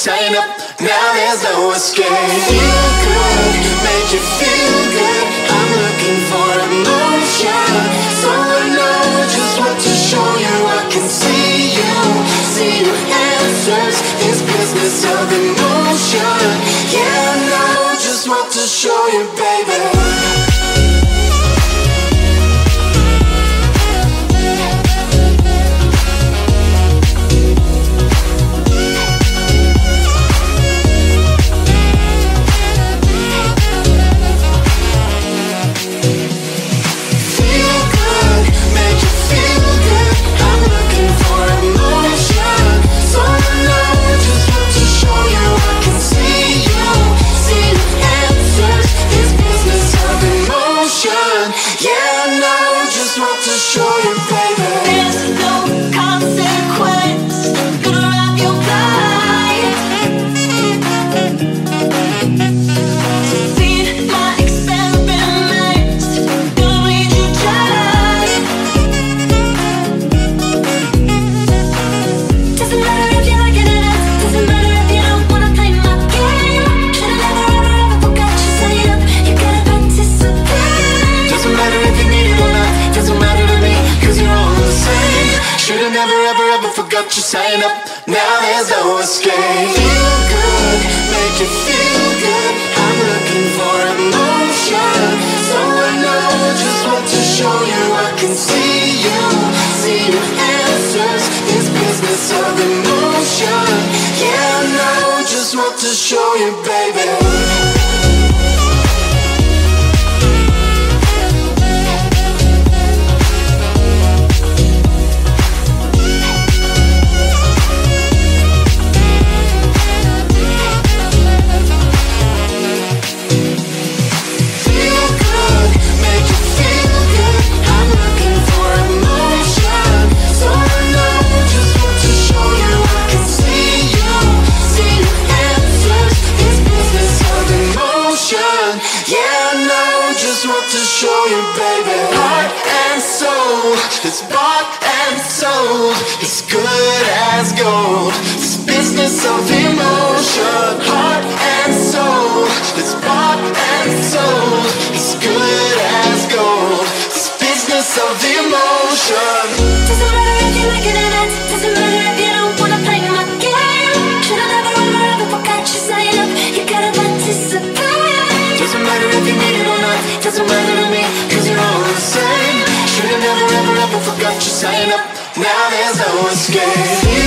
sign up. Now there's no escape. Feel good, make you feel good. I'm looking for emotion, so I know just what to show you. I can see your answers. This business of emotion. Yeah, I know just what to show you, baby. Forgot you sign up, now there's no escape. Feel good, make you feel good. I'm looking for emotion, so I know just what to show you. I can see your answers. This business of emotion. Yeah, I know just what to show you, baby. Show you, baby. Heart and soul, it's bought and sold, it's good as gold. This business of emotion. Heart and soul, it's bought and sold, it's good as gold. This business of emotion. Doesn't matter if you like it or not. Doesn't matter if you don't wanna play my game. Should've never forgot you sign up. You gotta participate. Doesn't matter if you need it or not. Doesn't matter to me, cause you're all the same. Should've never forgot you sign up. Now there's no escape.